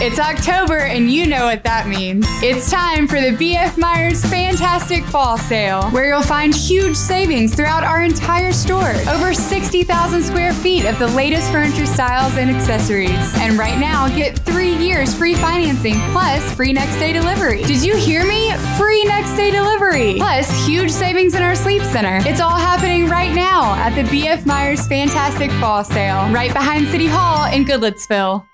It's October and you know what that means. It's time for the B.F. Myers Fantastic Fall Sale, where you'll find huge savings throughout our entire store. Over 60,000 square feet of the latest furniture styles and accessories. And right now, get 3 years free financing plus free next day delivery. Did you hear me? Free next day delivery. Plus huge savings in our sleep center. It's all happening right now at the B.F. Myers Fantastic Fall Sale, right behind City Hall in Goodlettsville.